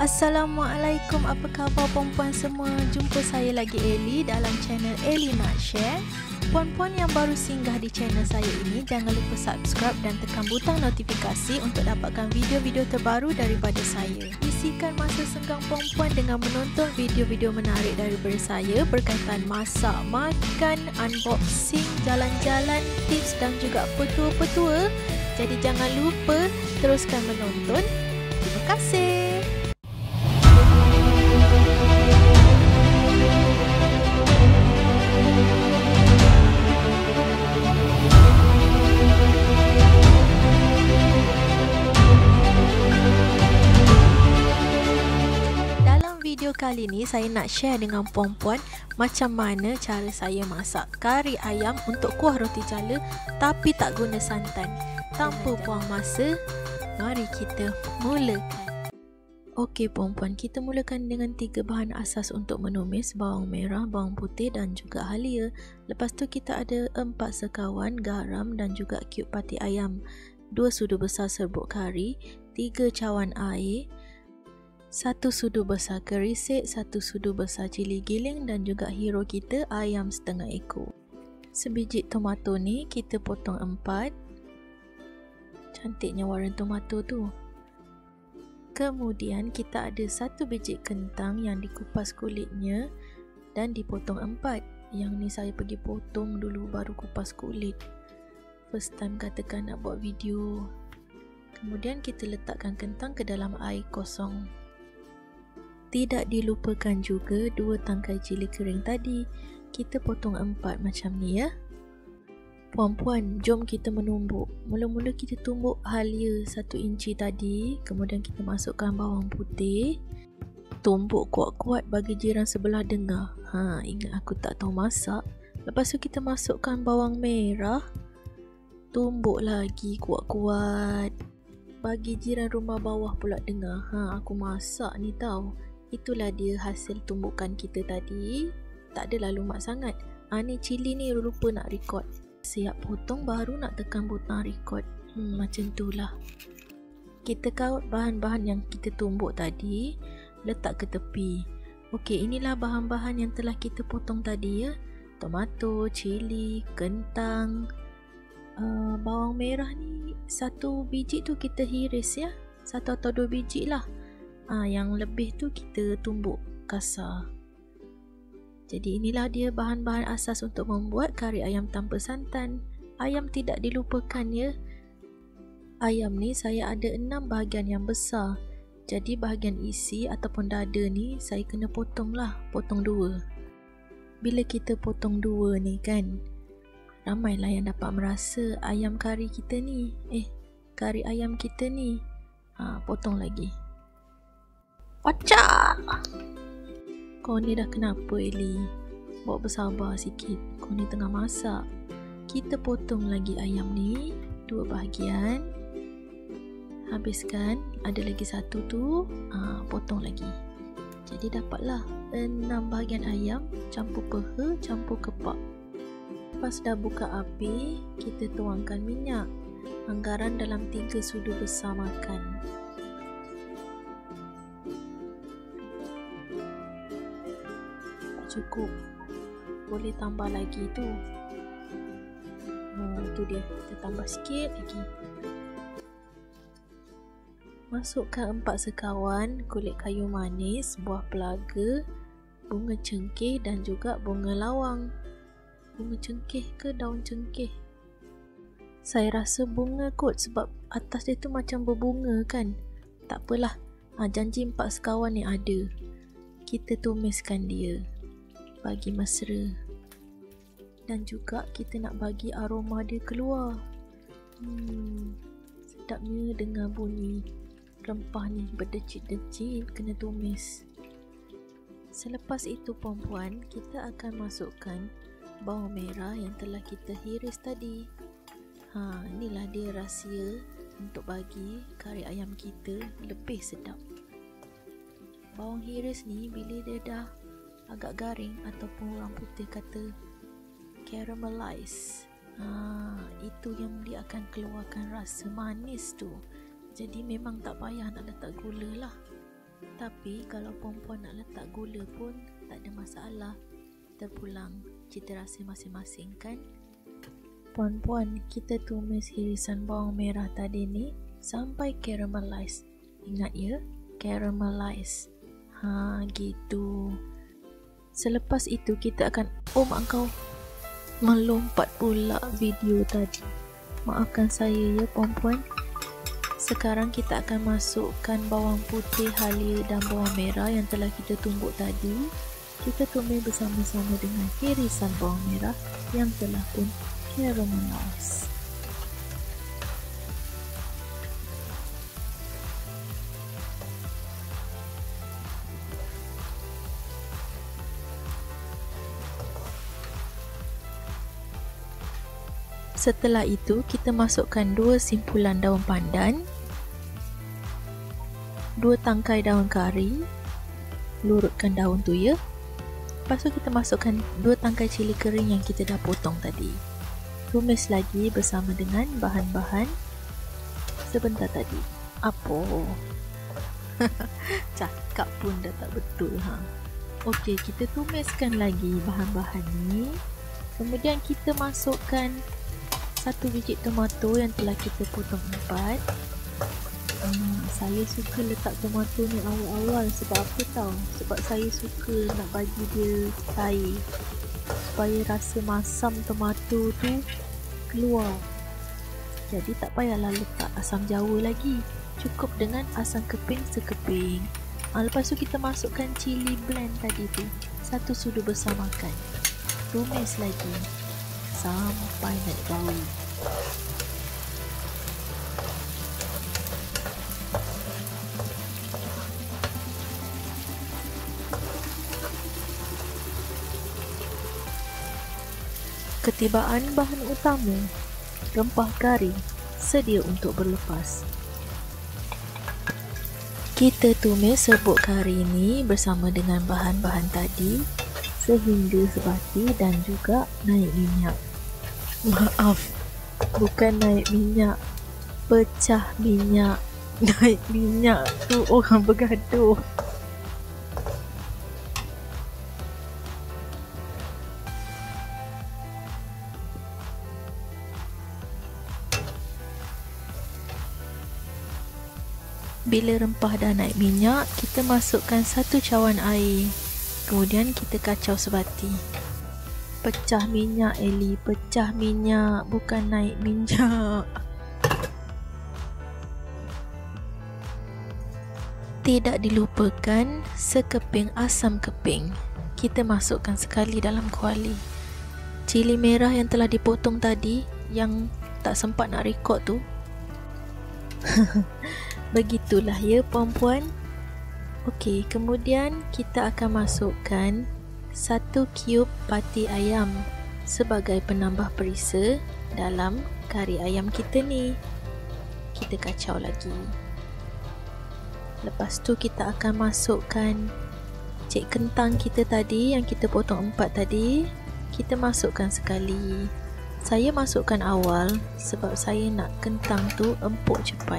Assalamualaikum, apa khabar puan-puan semua? Jumpa saya lagi Eli dalam channel Eli Nak Share. Puan-puan yang baru singgah di channel saya ini, jangan lupa subscribe dan tekan butang notifikasi untuk dapatkan video-video terbaru daripada saya. Isikan masa senggang puan-puan dengan menonton video-video menarik daripada saya berkaitan masak, makan, unboxing, jalan-jalan, tips dan juga petua-petua. Jadi jangan lupa teruskan menonton. Terima kasih. Video kali ni saya nak share dengan puan-puan macam mana cara saya masak kari ayam untuk kuah roti jala tapi tak guna santan. Tanpa buang masa, mari kita mulakan. Okey puan-puan, kita mulakan dengan 3 bahan asas untuk menumis: bawang merah, bawang putih dan juga halia. Lepas tu kita ada 4 sekawan garam dan juga cube pati ayam, 2 sudu besar serbuk kari, 3 cawan air, 1 sudu besar kerisik, 1 sudu besar cili giling dan juga hero kita ayam setengah ekor. Sebiji tomato ni kita potong 4. Cantiknya warna tomato tu. Kemudian kita ada 1 biji kentang yang dikupas kulitnya dan dipotong 4. Yang ni saya pergi potong dulu baru kupas kulit. First time katakan nak buat video. Kemudian kita letakkan kentang ke dalam air kosong. Tidak dilupakan juga 2 tangkai cili kering tadi. Kita potong 4 macam ni ya. Puan-puan, jom kita menumbuk. Mula-mula kita tumbuk halia 1 inci tadi. Kemudian kita masukkan bawang putih. Tumbuk kuat-kuat bagi jiran sebelah dengar. Ingat aku tak tahu masak. Lepas tu kita masukkan bawang merah. Tumbuk lagi kuat-kuat bagi jiran rumah bawah pula dengar. Aku masak ni tahu. Itulah dia hasil tumbukan kita tadi. Tak adalah lumat sangat. Ni cili ni lupa nak record. Siap potong baru nak tekan butang record. Macam tu lah. Kita kaut bahan-bahan yang kita tumbuk tadi, letak ke tepi. Okey, inilah bahan-bahan yang telah kita potong tadi ya. Tomato, cili, kentang, bawang merah ni 1 biji tu kita hiris ya. 1 atau 2 biji lah. Yang lebih tu kita tumbuk kasar. Jadi inilah dia bahan-bahan asas untuk membuat kari ayam tanpa santan. Ayam tidak dilupakan ya. Ayam ni saya ada 6 bahagian yang besar. Jadi bahagian isi ataupun dada ni saya kena potong lah. Potong 2. Bila kita potong 2 ni kan, ramailah yang dapat merasa ayam kari kita ni. Kari ayam kita ni. Potong lagi. Pacak! Kau ni dah kenapa Eli? Bawa bersabar sikit. Kau ni tengah masak. Kita potong lagi ayam ni 2 bahagian. Habiskan. Ada lagi 1 tu. Potong lagi. Jadi dapatlah 6 bahagian ayam. Campur peha, campur kepak. Lepas dah buka api, kita tuangkan minyak. Anggaran dalam 3 sudu besar makan. Cukup. Boleh tambah lagi tu. Tu dia. Kita tambah sikit lagi. Masukkan 4 sekawan kulit kayu manis, buah pelaga, bunga cengkeh dan juga bunga lawang. Bunga cengkeh ke daun cengkeh? Saya rasa bunga kot sebab atas dia tu macam berbunga kan. Tak apalah. Janji 4 sekawan ni ada. Kita tumiskan dia bagi mesra. Dan juga kita nak bagi aroma dia keluar. Sedapnya dengar bunyi rempah ni berdecit-decit. Kena tumis. Selepas itu puan-puan, kita akan masukkan bawang merah yang telah kita hiris tadi. Inilah dia rahsia untuk bagi kari ayam kita lebih sedap. Bawang hiris ni bila dia dah agak garing ataupun orang putih kata caramelize, itu yang dia akan keluarkan rasa manis tu. Jadi memang tak payah nak letak gula lah. Tapi kalau puan-puan nak letak gula pun tak ada masalah. Terpulang cita rasa masing-masing kan. Puan-puan, kita tumis irisan bawang merah tadi ni sampai caramelize. Ingat ya, caramelize. Gitu. Selepas itu kita akan, oh mak kau, melompat pula video tadi. Maafkan saya ya puan-puan. Sekarang kita akan masukkan bawang putih halia dan bawang merah yang telah kita tumbuk tadi. Kita tumis bersama-sama dengan irisan bawang merah yang telah pun caramelize. Setelah itu, kita masukkan 2 simpulan daun pandan, 2 tangkai daun kari, lurutkan daun tu ya. Lepas tu kita masukkan 2 tangkai cili kering yang kita dah potong tadi. Tumis lagi bersama dengan bahan-bahan sebentar tadi. Apa? Cakap pun dah tak betul Okey, kita tumiskan lagi bahan-bahan ni. Kemudian kita masukkan 1 biji tomato yang telah kita potong 4. Saya suka letak tomato ni awal-awal sebab apa tahu? Sebab saya suka nak bagi dia cair supaya rasa masam tomato tu keluar. Jadi tak payahlah letak asam jawa lagi. Cukup dengan asam keping sekeping. Lepas tu kita masukkan cili blend tadi tu, 1 sudu besar makan. Tumis lagi sampai naik bau. Ketibaan bahan utama, rempah kari sedia untuk berlepas. Kita tumis serbuk kari ini bersama dengan bahan-bahan tadi sehingga sebati dan juga naik minyak. Maaf, bukan naik minyak, pecah minyak. Naik minyak tu orang bergaduh. Bila rempah dah naik minyak, kita masukkan 1 cawan air. Kemudian kita kacau sebati. Pecah minyak Eli, pecah minyak, bukan naik minyak. Tidak dilupakan sekeping asam keping. Kita masukkan sekali dalam kuali. Cili merah yang telah dipotong tadi, yang tak sempat nak rekod tu. Begitulah ya puan-puan. Okey, kemudian kita akan masukkan 1 cube pati ayam sebagai penambah perisa dalam kari ayam kita ni. Kita kacau lagi. Lepas tu kita akan masukkan cek kentang kita tadi yang kita potong 4 tadi. Kita masukkan sekali. Saya masukkan awal sebab saya nak kentang tu empuk cepat.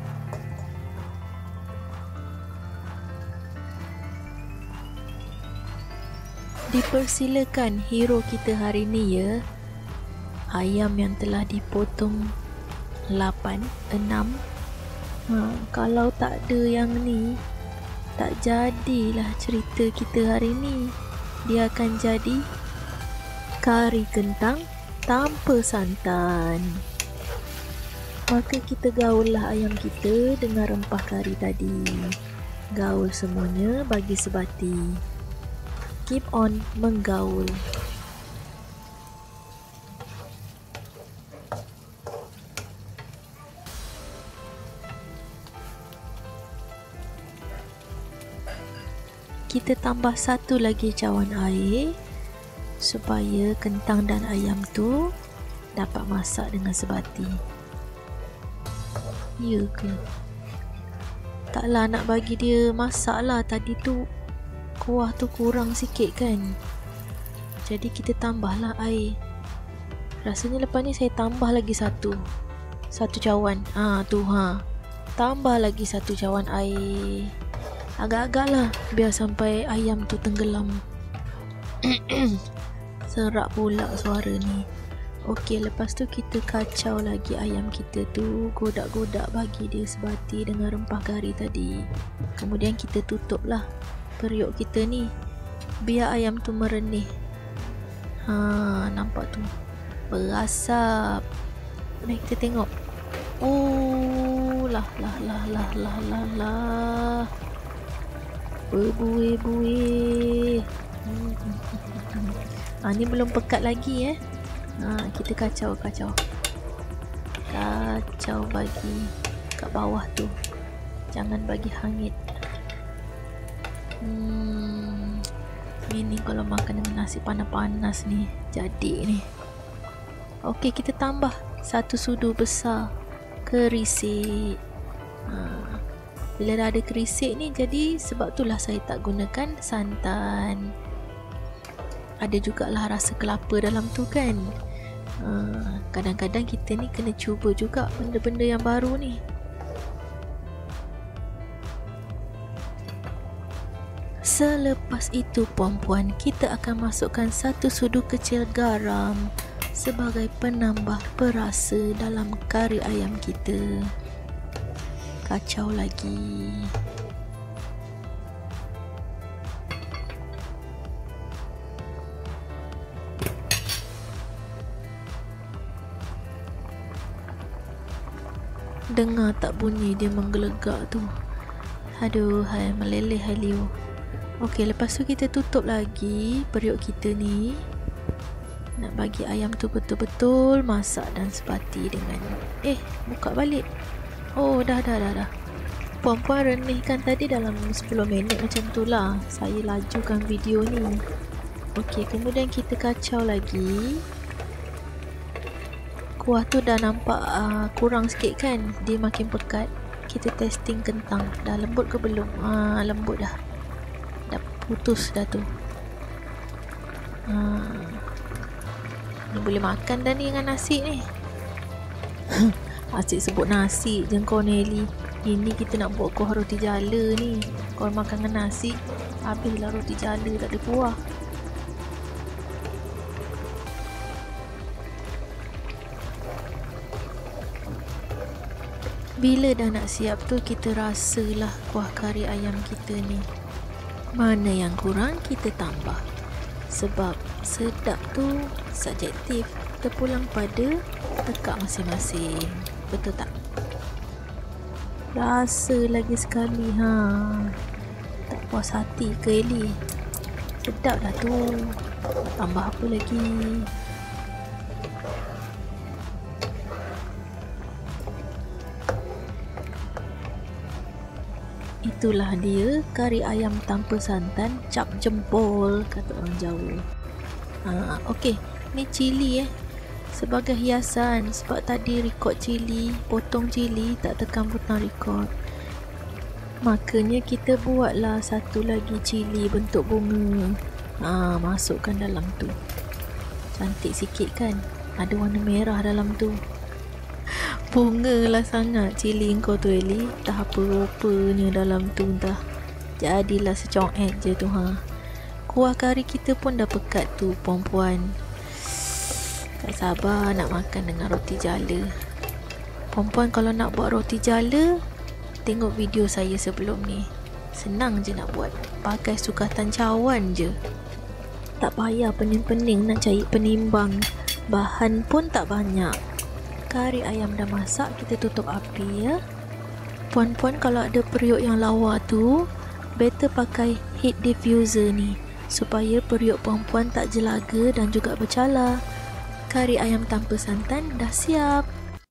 Dipersilakan hero kita hari ni ya. Ayam yang telah dipotong 8, 6. Kalau tak ada yang ni, tak jadilah cerita kita hari ni. Dia akan jadi kari kentang tanpa santan. Maka kita gaullah ayam kita dengan rempah kari tadi. Gaul semuanya bagi sebati. Keep on menggaul. Kita tambah 1 lagi cawan air supaya kentang dan ayam tu dapat masak dengan sebati. Ya ke? Taklah nak bagi dia masak lah. Tadi tu kuah tu kurang sikit kan. Jadi kita tambahlah air. Rasanya lepas ni saya tambah lagi 1 cawan. Tambah lagi 1 cawan air. agak-agak lah, biar sampai ayam tu tenggelam. Serak pula suara ni. Okey, lepas tu kita kacau lagi ayam kita tu, godak-godak bagi dia sebati dengan rempah kari tadi. Kemudian kita tutup lah periuk kita ni, biar ayam tu merenih. Nampak tu berasap. Mari kita tengok. Oh, lah. Berbuih-buih. Ni belum pekat lagi kita kacau bagi kat bawah tu, jangan bagi hangit. Ini kalau makan dengan nasi panas-panas ni jadi ni. Okey, kita tambah 1 sudu besar kerisik. Bila dah ada kerisik ni, jadi sebab itulah saya tak gunakan santan. Ada jugalah rasa kelapa dalam tu kan. Kadang-kadang kita ni kena cuba juga benda-benda yang baru ni. Selepas itu puan-puan, kita akan masukkan 1 sudu kecil garam sebagai penambah perasa dalam kari ayam kita. Kacau lagi. Dengar tak bunyi dia menggelegak tu? Aduh, meleleh Liu. Okey, lepas tu kita tutup lagi periuk kita ni. Nak bagi ayam tu betul-betul masak dan sebati dengan buka balik. Oh, dah. Puan-puan renihkan tadi dalam 10 minit macam tu lah. Saya lajukan video ni. Okey, kemudian kita kacau lagi. Kuah tu dah nampak kurang sikit kan, dia makin pekat. Kita testing kentang, dah lembut ke belum? Lembut dah putus dah tu. Ni boleh makan dah ni dengan nasi ni. Asyik sebut nasi je kau Nelly. Ini kita nak buat kuah roti jala ni. Kau makan dengan nasi, habislah roti jala, tak ada kuah. Bila dah nak siap tu, kita rasalah kuah kari ayam kita ni. Mana yang kurang kita tambah. Sebab sedap tu subjektif, terpulang pada tekak masing-masing. Betul tak? Rasa lagi sekali tak puas hati ke Eli? Sedap dah tu. Tambah apa lagi? Itulah dia kari ayam tanpa santan, cap jempol kata orang Jawa. Okey, ni cili sebagai hiasan. Sebab tadi record cili, potong cili, tak tekan butang record. Makanya kita buatlah satu lagi cili bentuk bunga. Masukkan dalam tu. Cantik sikit kan? Ada warna merah dalam tu. Bunga lah sangat cili kau tu Eli. Tak apa-apanya dalam tu entah. Jadilah secoek je tu Kuah kari kita pun dah pekat tu puan-puan. Tak sabar nak makan dengan roti jala. Puan-puan kalau nak buat roti jala, tengok video saya sebelum ni. Senang je nak buat. Pakai sukatan cawan je. Tak payah pening-pening nak cari penimbang. Bahan pun tak banyak. Kari ayam dah masak, kita tutup api ya. Puan-puan kalau ada periuk yang lawa tu, better pakai heat diffuser ni, supaya periuk puan-puan tak jelaga dan juga bercala. Kari ayam tanpa santan dah siap.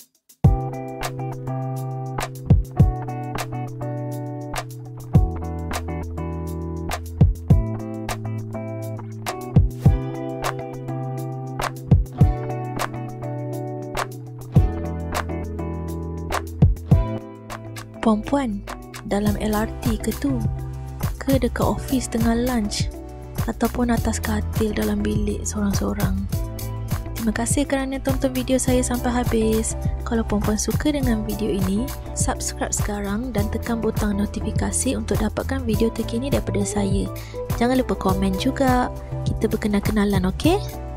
Puan-puan, dalam LRT ke tu? Ke dekat office tengah lunch? Ataupun atas katil dalam bilik seorang-seorang? Terima kasih kerana tonton video saya sampai habis. kalau puan-puan suka dengan video ini, subscribe sekarang dan tekan butang notifikasi untuk dapatkan video terkini daripada saya. Jangan lupa komen juga. Kita berkenal-kenalan, okey?